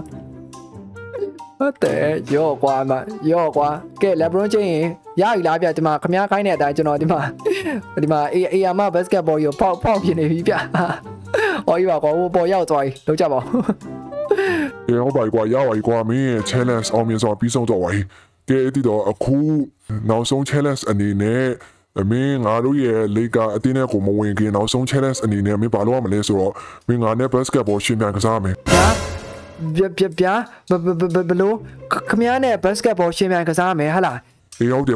ဟုတ်တယ်ယောကွာမယောကွာကဲ LeBron James ရပြီလားဗျဒီမှာခမရခိုင်းတဲ့အတိုင်းကျွန်တော်ဒီမှာဒီမှာအေးအေးအမ basketball ကိုပေါက်ပေါက်ပြနေပြီဗျအော်ဒီပါကွာဟိုပေါ်ရောက်သွားပြီလောက်ကြပါဦးအေးဟုတ်ပါကွာရပါကွာမင်းရဲ့ challenge အောင်မြင်စွာပြီးဆုံးတော့ပါပြီကဲဒီတော့အခုနောက်ဆုံး challenge အနေနဲ့မင်းငါတို့ရဲ့လေကအတင်းနဲ့ကိုမဝင်ခင်နောက်ဆုံး challenge အနေနဲ့မင်းဘာလုပ်ရမလဲဆိုတော့မင်းငါနဲ့ basketball ရှင်ပြန်ကစားမယ်ဗျာဗျာဗျာဘဘဘလို့ခမရနဲ့ basketball ရှင်ပြန်ကစားမယ်ဟာလားအေးဟုတ်တယ်ကွာ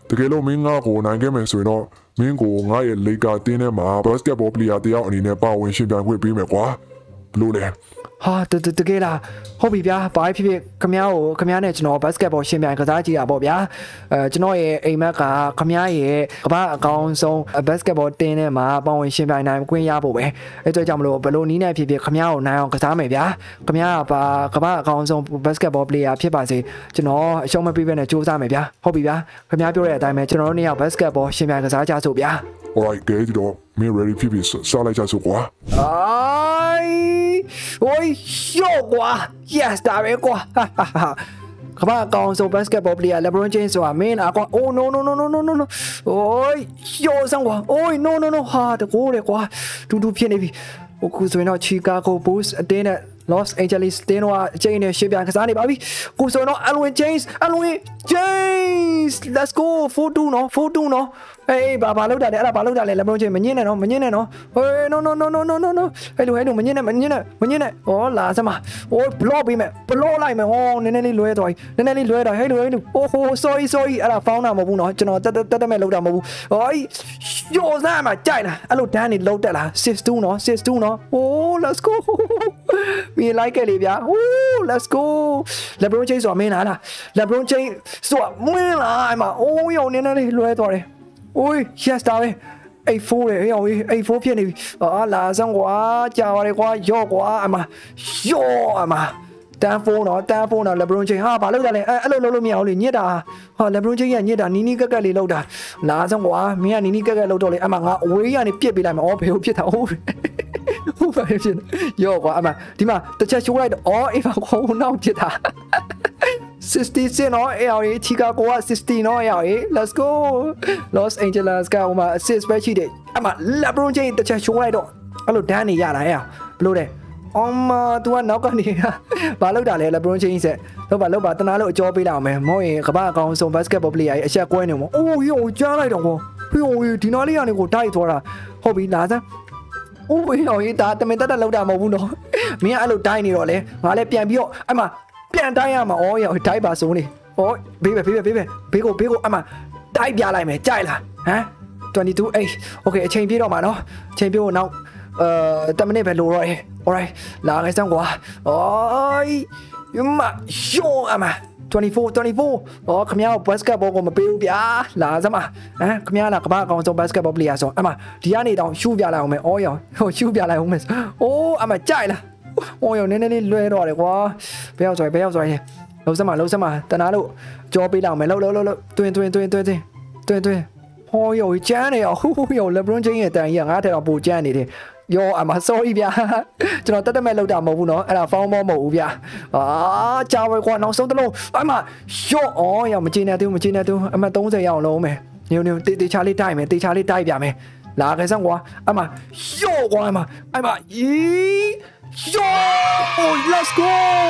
တကယ်လို့မင်းငါ့ကိုနိုင်ခဲ့မယ်ဆိုရင်တော့မင်းကိုငါရဲ့လေကာတင်းထဲမှာ basketball player တယောက်အနေနဲ့ပါဝင်ရှင်ပြိုင်ခွင့်ပေးမယ်ကွာဘလို့လဲဟာတတကယ်လားဟုတ်ပြီဗျာဘာဖြစ်ဖြစ်ခမ ्या ကိုခမ ्या နဲ့ကျွန်တော်ဘတ်စကတ်ဘောရှင်ပြိုင်ကစားကြည့်တာပေါ့ဗျာအဲကျွန်တော်ရဲ့အိမ်မက်ကခမ ्या ရဲ့ကမ္ဘာအကောင်းဆုံးဘတ်စကတ်ဘောတင်းထဲမှာပါဝင်ရှင်ပြိုင်နိုင်ခွင့်ရဖို့ပဲအဲအတွက်ကြောင့်မလို့ဘလို့နီးနဲ့ဖြစ်ဖြစ်ခမ ्या ကိုနိုင်အောင်ကစားမယ်ဗျာခမ ्या ကပါကမ္ဘာအကောင်းဆုံးဘတ်စကတ်ဘော player ဖြစ်ပါစေကျွန်တော်အရှုံးမပေးဘဲနဲ့ကြိုးစားမယ်ဗျာဟုတ်ပြီဗျာခမ ्या ပြောတဲ့အတိုင်းပဲကျွန်တော်တို့နှစ်ယောက်ဘတ်စကတ်ဘောရှင်ပြိုင်ကစားကြစို့ဗျာ alright ကဲဒီတော့မင်း ready ဖြစ်ပြီစားလိုက်ကြစို့ကွာ哎，喂，笑瓜 ，yes， 大别瓜，哈哈哈。可怕刚说 basketball player LeBron James 话，没拿过，oh no no no no no no no，哎，笑上我，哎 no no no，哈，的过来瓜，嘟嘟偏那边，我估计那 Chicago Bulls 对呢。Los Angeles 電話即係呢雪邊嘅山地巴比，故所喏 Alvin James，Alvin James，Let's go， full do 喏 ，full do 喏，誒爸爸老大嚟，阿爸老大嚟，LeBron James 唔認呢喏，唔認呢喏，誒 no no no no no no no，喺度喺度唔認呢，唔認呢，唔認呢，哦嗱什麼，哦 block 俾咩 ，block 嚟咩，哦你你你攞一袋，你你你攞一袋喺度喺度，哦 sorry sorry，阿拉放嗱冇ဘူး喏，ကျွန်တော်得得得得咩老大冇ဘူး，哎，yoo啥嘛，真係啦，阿老大你老大啦 ，six two 喏 ，six two 喏，哦 let's go。มีไลค์กันเลยพี่โอ้ let's go LeBron James สวนไม่นานละ LeBron James สวนไม่นานมาโอ้ยเนี่ยนั่นเลยรวยตัวเลยโอ้ย yes ตาเลยไอ้โฟเลยไอ้ไอ้โฟเพี้ยนเลยอ่าลาซังกว่าจ้าอะไรกว่าย่อกว่าอ่ะมาย่ออ่ะมาตาโฟเนาะตาโฟเนาะ LeBron James ฮ่าบ้าลูกอะไรเออลูกลูกไม่เอาเลยเนี่ยด่าฮ่า LeBron James เนี่ยด่านี่นี่ก็แก่เลยลูกด่าลาซังกว่าเมียนี่นี่ก็แก่ลูกตัวเลยอ่ะมางาโอ้ยอันนี้เปียกไปเลยมาอ๋อเพี้ยวเปียกท่าโอ้ဟုတ်ပါရဲ့ရှင်ရောကွာအမဒီမှာတစ်ချက်ရှိုးလိုက်တော့အော်အေးပါခေါင်းနောက်ပြစ်တာsixty နော်အေးအောင်ချီကာကိုကsixtyနော်အေးအောင် let's go Los Angeles ကဟိုမှာ assist ပဲရှိတယ်အမ LeBron James တစ်ချက်ရှိုးလိုက်တော့အဲ့လိုဒန်းနေရတာအေးအောင်ဘလို့လဲအော်မ तू ကနောက်ကနေဘာလုပ်တာလဲ LeBron James ဆက်လောက်ပါလောက်ပါတနာလို့အကြောပေးလိုက်အောင်မယ်မဟုတ်ရင်ကမ္ဘာအကောင်ဆုံး basketball player ရဲ့အချက်ကွဲနေမှာအိုးရောကြားလိုက်တော့ဘောဟိုဒီနားလေးကနေကိုတိုက်သွားတာဟုတ်ပြီလာစမ်းโอ้ยเอาอีตาตะเมนตะตะလောက်တာမဟုတ်ဘူးနော်မင်းအဲ့လိုတိုင်းနေတော့လေငါလည်းပြန်ပြီးတော့အဲ့မှာပြန်တိုင်းရမှာဩရောတိုင်းပါစုံးနေဩဘေးပဲဘေးပဲဘေးပဲဘေးကိုဘေးကိုအဲ့မှာတိုင်းပြလိုက်မယ်ကြိုက်လားဟမ်twenty-two eightโอเคအချိန်ပြေးတော့မှာနော်အချိန်ပြေးဖို့နောက်အဲတမိနစ်ပဲလိုတော့တယ် alright လာငယ်စမ်းကွာအိုးယမရှောအမtwenty-four twenty-fourอ๋อခမရဘတ်စကတ်ဘောကိုမပေးဘူးဗျာလာစမ်းမဟမ်ခမရလာကမ္ဘာအကောင်ဆုံးဘတ်စကတ်ဘောပလေယာဆိုအမဒီကနေတောင်ရှူပြလိုက်အောင်မယ်အော်ရောဟိုရှူပြလိုက်အောင်မယ်အိုးအမကြိုက်လားအော်ရောနည်းနည်းလေးလွဲတော့တယ်ကွာဘယ်ရောက်ဆိုဘယ်ရောက်ဆိုရင်လုံးစမ်းမလုံးစမ်းမတနာလို့ကြောပေးလိုက်အောင်မယ်လုံးလုံးလုံးတွင်တွင်တွင်တွင်တွင်တွင်တွင်ဟောရောကျန်းနေရောဟိုရော LeBron James ရဲ့တန်ကြီးကငါ့ထက်တော့ပိုကျန်းနေတယ်ယောအမ sorry ဗျာကျွန်တော်တက်တက်မဲ့လောက်တာမဟုတ်ဘူးเนาะအဲ့ဒါဖောင်းမောမဟုတ်ဘူးဗျာအာကြာပဲကွာနောက်ဆုံးတစ်လုံးအမယောအော်ရောမချနေသေးဘူးမချနေသေးဘူးအမthirtyရအောင်လုံးမယ်ညိုညိုတေးတေးချလေးတိုက်မယ်တေးချလေးတိုက်ပြမယ်လာခဲ့စမ်းကွာအမယောကွာအမအမယီယော let's go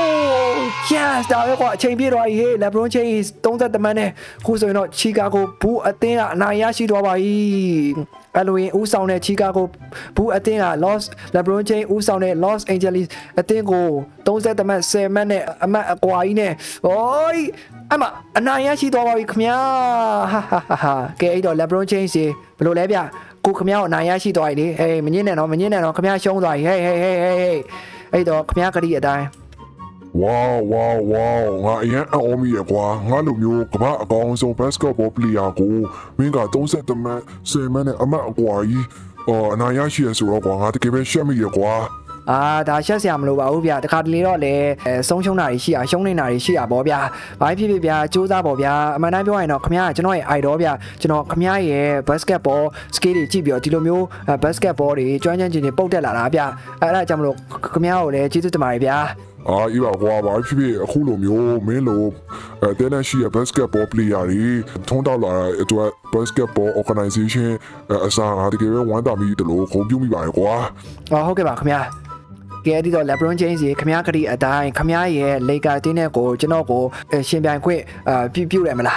yes ဒါပဲကွာအချိန်ပြည့်သွားပြီဟေး LeBron James thirtyမန်းနဲ့ခုဆိုရင်တော့ Chicago Bulls အသင်းကအနိုင်ရရှိသွားပါပြီအဲ့လိုရင်ဦးဆောင်တဲ့ Chicago Bulls အသင်းက Los LeBron James ဦးဆောင်တဲ့ Los Angeles အသင်းကိုthirtyမန်းtenမန်းနဲ့အမတ်အကွာကြီးနဲ့ဟိုးအမအနိုင်ရရှိသွားပါပြီခင်ဗျာဟာဟာဟာကဲအဲ့တော့ LeBron James ဘယ်လိုလဲဗျကိုခမရအနိုင်ရရှိသွားပြီလေဟေးမငင်းနဲ့နော်မငင်းနဲ့နော်ခမရရှုံးသွားပြီဟေးဟေးဟေးဟေးအဲ့တော့ခမရကတိအတိုင်းဝါဝါဝါငါအရင်အော်မီရကွာငါလိုမျိုးကမ္ဘာအကောင်ဆုံး basketball player ကိုမင်းကthirtyမန်းtenမန်းနဲ့အမတ်အကွာကြီးအော်အနိုင်ရရှိရဆိုတော့ကွာငါတကယ်ပဲရှက်မိရကွာအာဒါရှက်စရာမလိုပါဘူးဗျာတခါတလေတော့လေဆုံးရှုံးတာတွေရှိအောင်ရှုံးနေတာတွေရှိတာပေါ့ဗျာဘာဖြစ်ဖြစ်ဗျာစူးစမ်းပေါ့ဗျာအမှန်တမ်းပြောရင်တော့ခမရကျွန်တော်ရဲ့ idol ဗျာကျွန်တော်ခမရရဲ့ basketball skill တွေကြည့်ပြီးတော့ဒီလိုမျိုး basketball တွေကျွမ်းကျင်ခြင်းတွေပုတ်တက်လာတာဗျာအဲ့ဒါကြောင့်မလို့ခမရကိုလည်းကျေးဇူးတင်ပါတယ်ဗျာအာဤပါကွာဘာဖြစ်ဖြစ်အခုလိုမျိုးမင်းလိုအဲတဲနရှိရဲ့ basketball player တွေထုံးတောက်လာတဲ့အတွက် basketball organization အစားအတကယ်ပဲဝမ်းသာမိတယ်လို့ခုံပြုမိပါတယ်ကွာအော်ဟုတ်ကဲ့ပါခမရကဲဒီတော့ LeBron James ရေခမရကတိအတိုင်းခမရရဲ့ Lakers တင်းနဲ့ကိုကျွန်တော်ကိုရှင်ပြိုင်ခွင့်အာပြုတ်ပြုတယ်မလားအ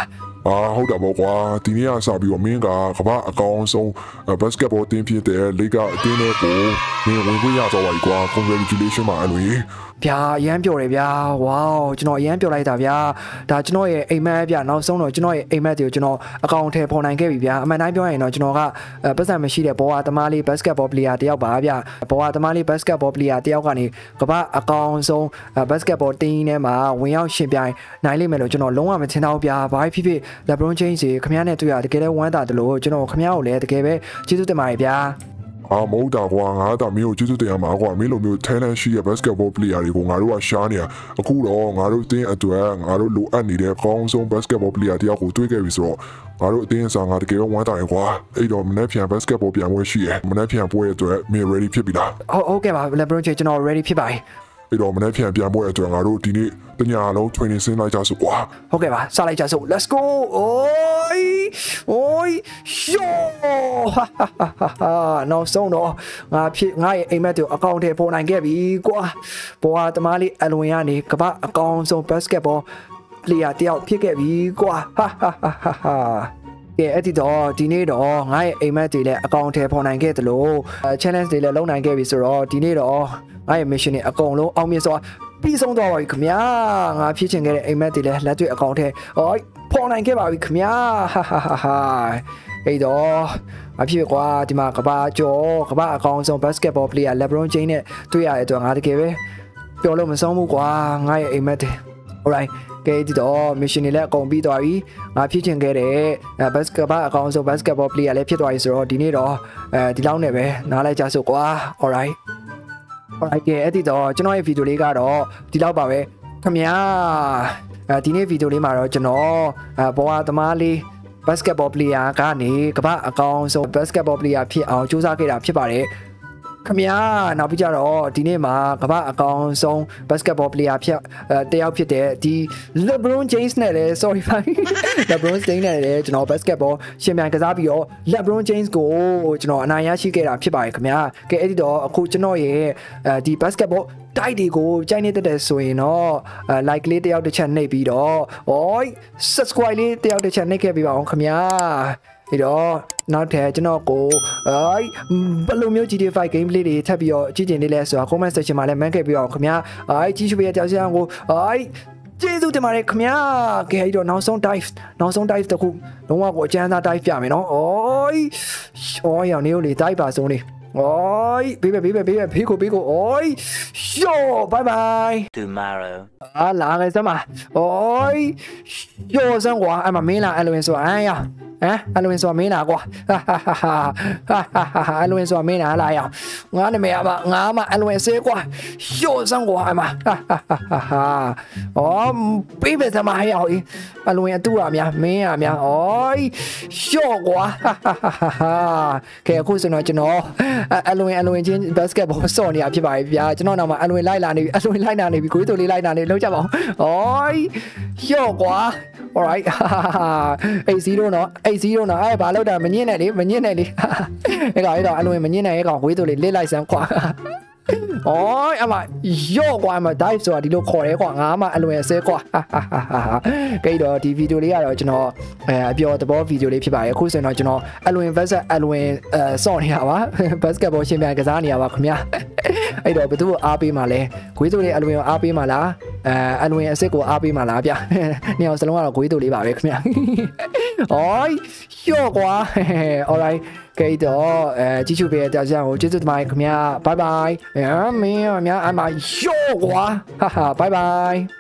啊好大波啩，ဒီနေ့ကစပြီးတော့မင်းကကမ္ဘာအကောင်ဆုံး basketball အသင်းဖြစ်တဲ့လိကအသင်းနဲ့ကိုမင်းဝင်ခွင့်ရတော့ပါပြီကွာ congratulation ပါအလွေဗျာအရန်ပြောတယ်ဗျာဝေါကျွန်တော်အရန်ပြောလိုက်တာဗျာဒါကျွန်တော်ရဲ့အိမ်မက်ဗျာနောက်ဆုံးတော့ကျွန်တော်ရဲ့အိမ်မက်တွေကိုကျွန်တော်အကောင့်ထဲပေါ်နိုင်ခဲ့ပြီဗျာအမှန်တိုင်းပြောရင်တော့ကျွန်တော်ကပတ်စံမရှိတဲ့ဘောဝသမားလေး basketball player တယောက်ပါဗျာဘောဝသမားလေး basketball player တယောက်ကနေကမ္ဘာအကောင်ဆုံး basketball တင်းထဲမှာဝင်ရောက်ရှင်ပြိုင်နိုင်လိမ့်မယ်လို့ကျွန်တော်လုံးဝမထင်တော့ဗျာဘာဖြစ်ဖြစ် LeBron James ခမရနဲ့တွေ့ရတကယ်လည်းဝမ်းသာတယ်လို့ကျွန်တော်ခမရကိုလည်းတကယ်ပဲကျေးဇူးတင်ပါတယ်ဗျာအာမဟုတ်တာကွာငါဒါမျိုးကျေးဇူးတင်ရမှာကွာမင်းလိုမျိုး talent ရှိတဲ့ basketball player တွေကိုငါတို့ကရှားနေတာအခုတော့ငါတို့အသင်းအတွက်ငါတို့လိုအပ်နေတဲ့ကောင်းဆုံး basketball player တယောက်ကိုတွေ့ခဲ့ပြီဆိုတော့ငါတို့အသင်းအစားငါတကယ်ဝမ်းသာရကွာအဲ့တော့မနေ့ပြန် basketball ပြန်ပွဲရှိရမနေ့ပြန်ပွဲအတွက်မင်း ready ဖြစ်ပြီလားဟုတ်ဟုတ်ကဲ့ပါ LeBron James ကျွန်တော် ready ဖြစ်ပါတယ်အဲ့တော့မနေ့ပြန်ပြန်ပွဲအတွက်ငါတို့ဒီနေ့တညလုံး training ဆင်းလိုက်ကြစို့ကွာဟုတ်ကဲ့ပါစလိုက်ကြစို့ let's go အိုးအိုးရှောဟာဟာဟာနောက်ဆုံးတော့ငါဖြစ်ငါရဲ့အိမ်မက်တွေကိုအကောင့်ထဲပေါ်နိုင်ခဲ့ပြီကွာဘောဟာတမားလေးအလွန်ရနေကမ္ဘာအကောင်ဆုံး basketball player တယောက်ဖြစ်ခဲ့ပြီကွာဟာဟာဟာဟာကဲအဲ့ဒီတော့ဒီနေ့တော့ငါရဲ့အိမ်မက်တွေလည်းအကောင့်ထဲပေါ်နိုင်ခဲ့တယ်လို့ challenge တွေလည်းလုပ်နိုင်ခဲ့ပြီဆိုတော့ဒီနေ့တော့ငါရဲ့ mission တွေအကုန်လုံးအောင်မြင်စွာပြီးဆုံးသွားပါပြီခင်ဗျာငါဖြစ်ချင်ခဲ့တဲ့အိမ်မက်တွေလည်းလက်တွေ့အကောင့်ထဲဟောပေါ်နိုင်ခဲ့ပါပြီခင်ဗျာဟာဟာဟာဟာအဲ့တော့အဖြစ်ကွာဒီမှာကဘာကျော်ကဘာအကောင်ဆုံး basketball player LeBron James နဲ့တွေ့ရတဲ့အတွက်ငါတကယ်ပဲပျော်လို့မဆုံးဘူးကွာငါရဲ့အိမ်မက်တွေ alright ကဲဒီတော့ mission တွေလည်းအကုန်ပြီးသွားပြီငါဖြစ်ချင်ခဲ့တဲ့ basketball အကောင်ဆုံး basketball player လည်းဖြစ်သွားပြီဆိုတော့ဒီနေ့တော့အဲဒီလောက်နဲ့ပဲနားလိုက်ကြစို့ကွာ alright alright ကဲအဲ့ဒီတော့ကျွန်တော်ရဲ့ဗီဒီယိုလေးကတော့ဒီလောက်ပါပဲခင်ဗျာအဲဒီနေ့ဗီဒီယိုလေးမှာတော့ကျွန်တော်ဘောဝသမားလေး basketball player ကနေကမ္ဘာအကောင်ဆုံး basketball player ဖြစ်အောင်ကြိုးစားခဲ့တာဖြစ်ပါတယ်ခင်ဗျာနောက်ပြီးကြတော့ဒီနေ့မှာကမ္ဘာအကောင်ဆုံး basketball player ဖြစ်တယောက်ဖြစ်တဲ့ဒီ LeBron James နဲ့လည်း sorry LeBron James နဲ့လည်းကျွန်တော် basketball ရှင်ပြိုင်ကစားပြီးတော့ LeBron James ကိုကျွန်တော်အနိုင်ရရှိခဲ့တာဖြစ်ပါတယ်ခင်ဗျာကဲအဲ့ဒီတော့အခုကျွန်တော်ရဲ့ဒီ basketballတိုက်တွေကိုကြိုက်နေတဲ့တဲ့ဆိုရင်တော့ like လေးတယောက်တစ်ချက်နှိပ်ပြီးတော့ oi subscribe လေးတယောက်တစ်ချက်နှိပ်ခဲ့ပြီးပါအောင်ခင်ဗျာအဲ့တော့နောက်ထပ်ကျွန်တော်ကိုအဲဘယ်လိုမျိုး G T A five game play တွေထပ်ပြီးတော့ကြည့်ကျင်နေလဲဆိုတာ comment section မှာလည်း man ခဲ့ပြီးအောင်ခင်ဗျာအဲကြည့်ရှုပေးတဲ့ကြောက်စရာကိုအဲကျေးဇူးတင်ပါတယ်ခင်ဗျာကဲအဲ့တော့နောက်ဆုံး dive နောက်ဆုံး dive တခုလုံးဝကိုအကျဉ်းသား dive ပြမယ်နော်အိုးအော်ရောင်နေလေ dive ပါဆုံးနေOi, baby, baby, baby, pico, pico. Oi, show, bye bye. Tomorrow. Ah, la cái gì mà. Oi, show sang quá, em mà mấy là Halloween số ai à? Eh, Halloween số mấy là quá. Ha ha ha ha. Ha ha ha ha. Halloween số mấy là lại à? Ngã này mẹ mà, ngã mà Halloween số quá. Show sang quá em mà. Ha ha ha ha. Oh, baby sao mà hay rồi? Halloween tu à mẹ, mấy à mẹ. Oi, show quá. Ha ha ha ha. Cái khu sự nói cho nó. အလွင်အလွင်ချင်း basketball ဆော့နေတာဖြစ်ပါပြီဗျာကျွန်တော်နောက်မှာအလွင်လိုက်လာနေပြီအလွင်လိုက်လာနေပြီကိုယ်တို့လေးလိုက်လာနေလောက်ကြပါအောင်။အော်ရော့ကွာ alright အေးzeroနော်အေးzeroနော်အဲ့ဘာလို့တာမညင်းနဲ့လေမညင်းနဲ့လေအဲ့ကောင်အဲ့ကောင်အလွင်မညင်းနဲ့အဲ့ကောင်ကိုယ်တို့လေးလစ်လိုက်စမ်းကွာ။အော်အမရော့ကွာအမ dive ဆိုတာဒီလိုခေါ်ရဲကွာငါမှအလွင်အစဲကွာ။ကြိတ်တော့ဒီဗီဒီယိုလေးကတော့ကျွန်တော်အဲအပြောသဘောဗီဒီယိုလေးဖြစ်ပါတယ်အခုဆိုရင်တော့ကျွန်တော်အလွင် versus အလွင်အဲဆော့နေတာပါ basketball ရှင်ပြိုင်ကစားနေရပါခင်ဗျာအဲ့တော့ဘယ်သူ့ကိုအားပေးမှာလဲဂွေးတို့လေးအလွင်ကိုအားပေးမှာလားအဲအလွင်အစ်စ်ကိုအားပေးမှာလားဗျနှစ်ယောက်စလုံးကတော့ဂွေးတို့လေးပါပဲခင်ဗျာအော်ရော့ကွာ alright ကဲတော့အဲကြည့်ချူပေးတဲ့ကြောင်ကိုကျေးဇူးတင်ပါတယ်ခင်ဗျာ bye bye အမင်းအများအမရော့ကွာဟာဟာ bye bye